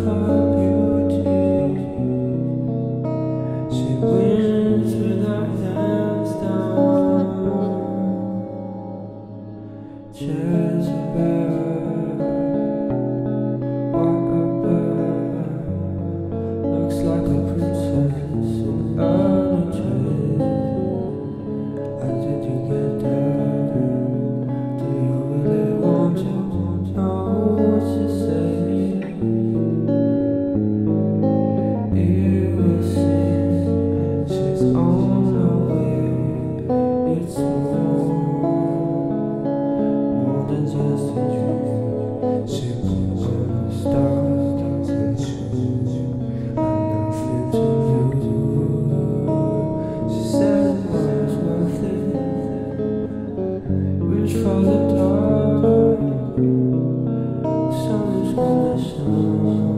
Jezebel, what a bird, looks like a princess in early days. How did you get there? Do you really want to know what to say? You will see, she's on her way. It's more than just a dream. She put on the stars and shoes. I'm nothing to lose. She said it was worth it. Reach for the dark. The sun is gonna shine.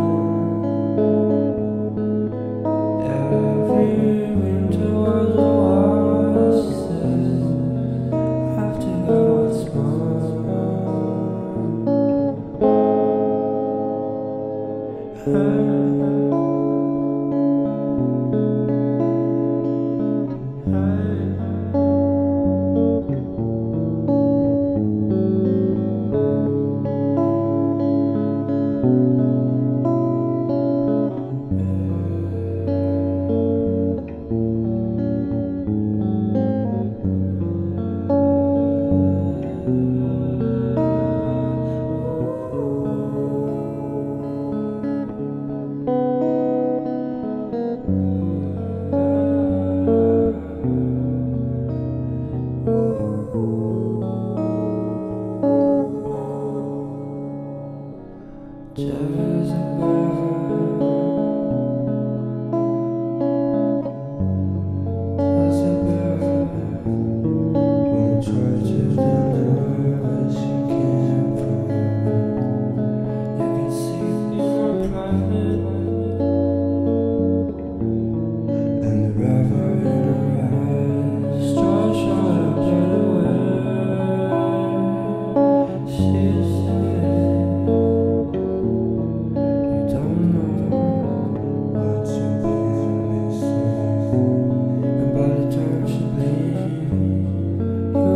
Every winter was a war, she said. Have to get what's mine.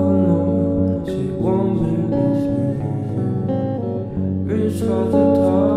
For the dark.